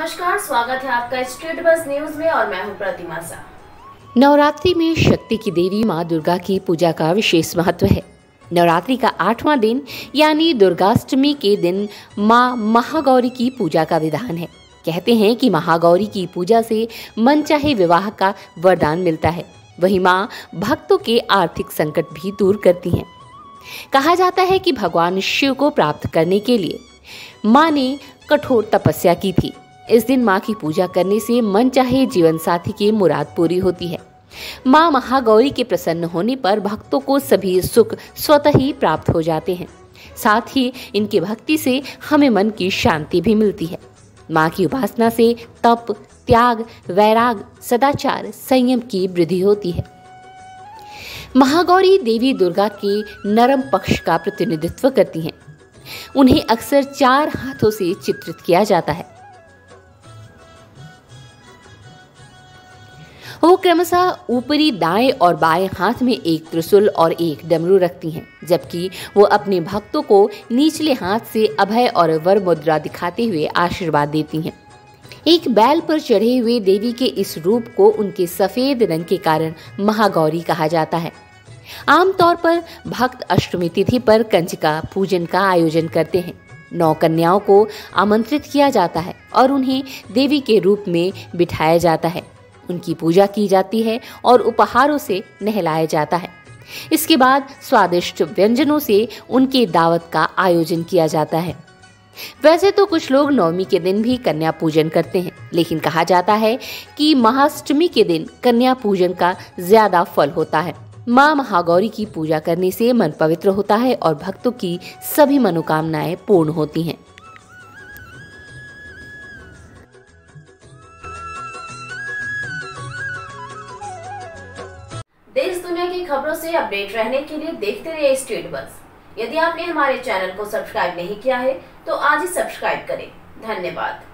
नमस्कार, स्वागत है आपका स्टेट बस न्यूज में और मैं हूं प्रतिमा शाह। नवरात्रि में शक्ति की देवी मां दुर्गा की पूजा का विशेष महत्व है। नवरात्रि का 8वां दिन यानी दुर्गाष्टमी के दिन मां महागौरी की पूजा का विधान है। कहते हैं कि महागौरी की पूजा से मनचाहे विवाह का वरदान मिलता है। वहीं मां भक्तों के आर्थिक संकट भी दूर करती हैं। कहा जाता है कि भगवान शिव को प्राप्त करने के लिए मां ने कठोर तपस्या की थी। इस दिन मां की पूजा करने से मनचाहे जीवन साथी की मुराद पूरी होती है। मां महागौरी के प्रसन्न होने पर भक्तों को सभी सुख स्वतः ही प्राप्त हो जाते हैं। साथ ही इनकी भक्ति से हमें मन की शांति भी मिलती है। मां की उपासना से तप, त्याग, वैराग, सदाचार, संयम की वृद्धि होती है। महागौरी देवी दुर्गा के नरम पक्ष का प्रतिनिधित्व करती हैं। उन्हें अक्सर 4 हाथों से चित्रित किया जाता है। वो क्रमशः ऊपरी दाएं और बाएं हाथ में एक त्रिशूल और एक डमरू रखती हैं, जबकि वो अपने भक्तों को निचले हाथ से अभय और वर मुद्रा दिखाते हुए आशीर्वाद देती हैं। एक बैल पर चढ़े हुए देवी के इस रूप को उनके सफेद रंग के कारण महागौरी कहा जाता है। आमतौर पर भक्त अष्टमी तिथि पर कंजका पूजन का आयोजन करते हैं। 9 कन्याओं को आमंत्रित किया जाता है और उन्हें देवी के रूप में बिठाया जाता है। उनकी पूजा की जाती है और उपहारों से नहलाया जाता है। इसके बाद स्वादिष्ट व्यंजनों से उनके दावत का आयोजन किया जाता है। वैसे तो कुछ लोग नवमी के दिन भी कन्या पूजन करते हैं, लेकिन कहा जाता है कि महाअष्टमी के दिन कन्या पूजन का ज्यादा फल होता है। मां महागौरी की पूजा करने से मन पवित्र होता है और भक्तों की सभी मनोकामनाएं पूर्ण होती हैं। देश दुनिया की खबरों से अपडेट रहने के लिए देखते रहिए स्टेट बस। यदि आपने हमारे चैनल को सब्सक्राइब नहीं किया है तो आज ही सब्सक्राइब करें। धन्यवाद।